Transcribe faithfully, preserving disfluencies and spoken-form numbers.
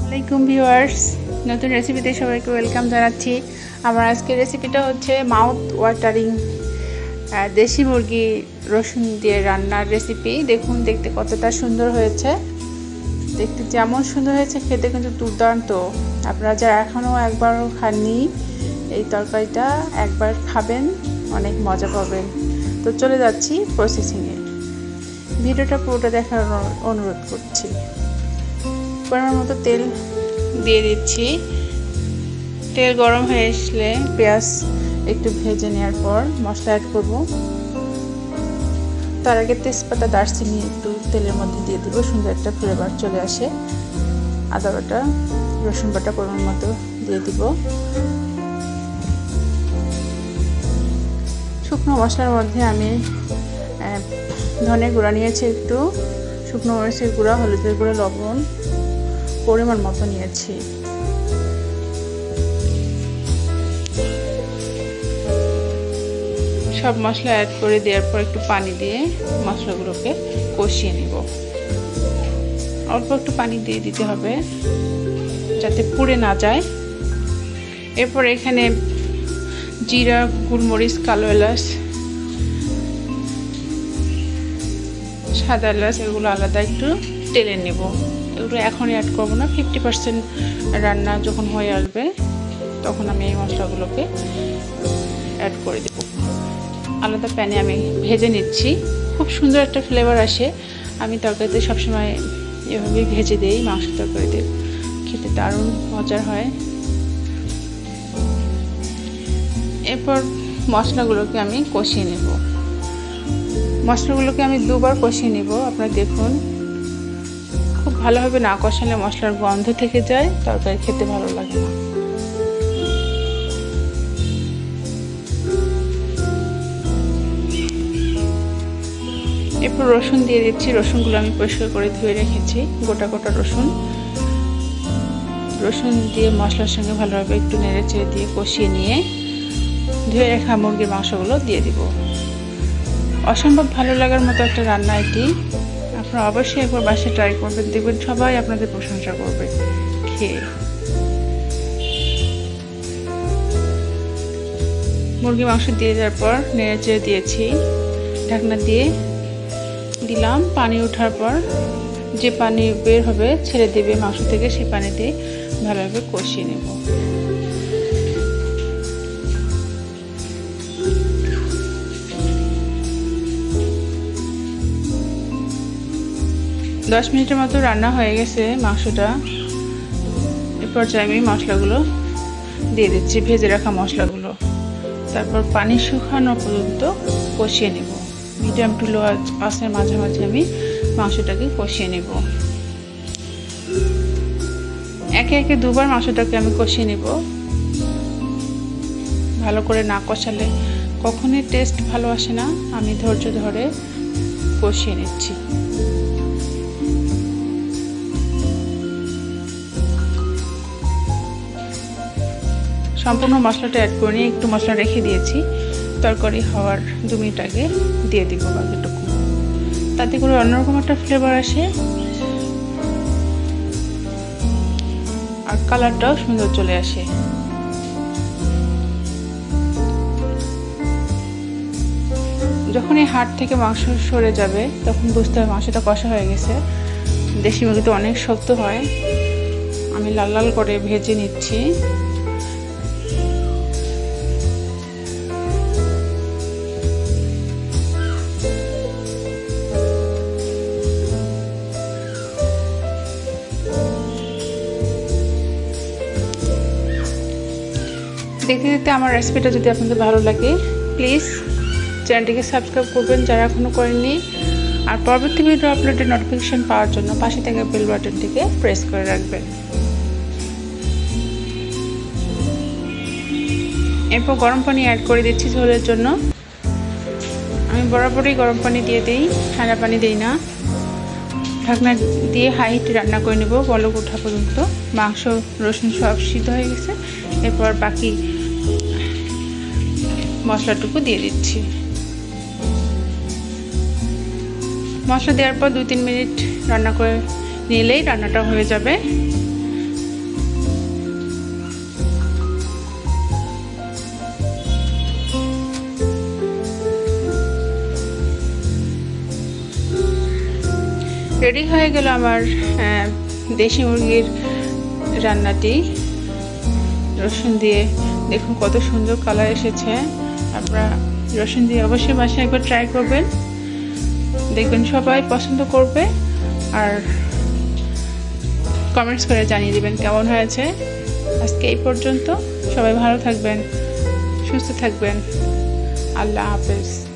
আসসালামাইকুম ভিউয়ার্স, নতুন রেসিপিতে সবাইকে ওয়েলকাম জানাচ্ছি। আমার আজকের রেসিপিটা হচ্ছে মাউথ ওয়াটারিং দেশি মুরগি রসুন দিয়ে রান্নার রেসিপি। দেখুন দেখতে কতটা সুন্দর হয়েছে, দেখতে যেমন সুন্দর হয়েছে খেতে কিন্তু দুর্দান্ত। আপনারা যারা এখনও একবারও খাননি এই তরকারিটা একবার খাবেন, অনেক মজা পাবেন। তো চলে যাচ্ছি প্রসেসিংয়ে, ভিডিওটা পুরোটা দেখার অনুরোধ করছি। পরিমাণ মতো তেল দিয়ে দিচ্ছি। তেল গরম হয়ে আসলে পেঁয়াজ একটু ভেজে নেওয়ার পর মশলা অ্যাড করব। তার আগে তেজপাতা দারচিনি একটু তেলের মধ্যে দিয়ে দেবো, সুন্দর একটা ফ্লেভার চলে আসে। আদা বাটা রসুন বাটা পরিমাণ মতো দিয়ে দিব। শুকনো মশলার মধ্যে আমি ধনে গুঁড়া নিয়েছি, একটু শুকনো মরিচের গুঁড়া, হলুদের গুঁড়া, লবণ পরিমাণ মতো নিয়েছি। সব মশলা অ্যাড করে দেওয়ার পর একটু পানি দিয়ে মশলাগুলোকে কষিয়ে নিব। অল্প একটু পানি দিয়ে দিতে হবে যাতে পুড়ে না যায়। এরপর এখানে জিরা, গোলমরিচ, কালো এলাচ, সাদা এলাচ এগুলো আলাদা একটু টেলে নেব। এগুলো এখনই অ্যাড করবো না, ফিফটি পার্সেন্ট রান্না যখন হয়ে আসবে তখন আমি এই মশলাগুলোকে অ্যাড করে দেব। আলাদা প্যানে আমি ভেজে নিচ্ছি, খুব সুন্দর একটা ফ্লেভার আসে। আমি তরকারিতে সবসময় এভাবেই ভেজে দিই, মাংস তরকারিতে খেতে দারুণ মজার হয়। এরপর মশলাগুলোকে আমি কষিয়ে নেব। মশলাগুলোকে আমি দুবার কষিয়ে নেব। আপনারা দেখুন, খুব ভালোভাবে না কষালে মশলার গন্ধ থেকে যায়, তরকারি খেতে ভালো লাগে না। এরপর রসুন দিয়ে দিচ্ছি। রসুনগুলো আমি পরিষ্কার করে ধুয়ে রেখেছি, গোটা গোটা রসুন। রসুন দিয়ে মশলার সঙ্গে ভালোভাবে একটু নেড়ে চেড়ে দিয়ে কষিয়ে নিয়ে ধুয়ে রাখা মুরগির মাংসগুলো দিয়ে দিব। অসম্ভব ভালো লাগার মতো একটা রান্না এটি। আপনারা অবশ্যই একবার বাসায় ট্রাই করবেন, দেখবেন সবাই আপনাদের প্রশংসা করবে খেয়ে। মুরগি মাংস দিয়ে দেওয়ার পর নেড়ে চেড়ে দিয়েছি, ঢাকনা দিয়ে দিলাম। পানি ওঠার পর যে পানি বের হবে ছেড়ে দেবে মাংস থেকে, সেই পানি দিয়ে ভালোভাবে কষিয়ে নেব। দশ মিনিটের মতো রান্না হয়ে গেছে মাংসটা। এ পর্যায়ে আমি মশলাগুলো দিয়ে দিচ্ছি, ভেজে রাখা মশলাগুলো। তারপর পানি শুকানো পর্যন্ত কষিয়ে নেব। মিডিয়াম টু লো আঁচের মাঝামাঝি আমি মাংসটাকে কষিয়ে নেব। একে একে দুবার মাংসটাকে আমি কষিয়ে নেব। ভালো করে না কষালে কখনোই টেস্ট ভালো আসে না। আমি ধৈর্য ধরে কষিয়ে নিচ্ছি। সম্পূর্ণ মশলাটা অ্যাড করে নিয়ে একটু মশলা রেখে দিয়েছি, তরকারি হওয়ার দু মিনিট আগে দিয়ে দিব বাকিটুকু। তাতে করে অন্যরকম একটা ফ্লেভার আসে আর কালারটাও সুন্দর চলে আসে। যখন এই হাড় থেকে মাংস সরে যাবে তখন বুঝতে হবে মাংসটা কষা হয়ে গেছে। দেশি মুরগি তো অনেক শক্ত হয়। আমি লাল লাল করে ভেজে নিচ্ছি। দেখতে দেখতে আমার রেসিপিটা যদি আপনাদের ভালো লাগে, প্লিজ চ্যানেলটিকে সাবস্ক্রাইব করবেন যারা এখনও করেননি। আর পরবর্তী ভিডিও আপলোডের নোটিফিকেশন পাওয়ার জন্য পাশে থাকা বেল বাটনটিকে প্রেস করে রাখবেন। এরপর গরম পানি অ্যাড করে দিচ্ছি ঝোলের জন্য। আমি বরাবরই গরম পানি দিয়ে দিই, ঠান্ডা পানি দিই না। ঢাকনা দিয়ে হাই হিটে রান্না করে নেব বলক ওঠা পর্যন্ত। মাংস রসুন সব সিদ্ধ হয়ে গেছে। এরপর বাকি মশলাটুকু দিয়ে দিচ্ছি। মশলা দেওয়ার পর দুই তিন মিনিট রান্না করে নিলেই রান্নাটা হয়ে যাবে। রেডি হয়ে গেল আমার দেশি মুরগির রান্নাটি রসুন দিয়ে। দেখুন কত সুন্দর কালার এসেছে। আপনারা রসুন দিয়ে অবশ্যই বাসায় একবার ট্রাই করবেন, দেখবেন সবাই পছন্দ করবে। আর কমেন্টস করে জানিয়ে দিবেন কেমন হয়েছে। আজকে এই পর্যন্ত, সবাই ভালো থাকবেন, সুস্থ থাকবেন। আল্লাহ হাফেজ।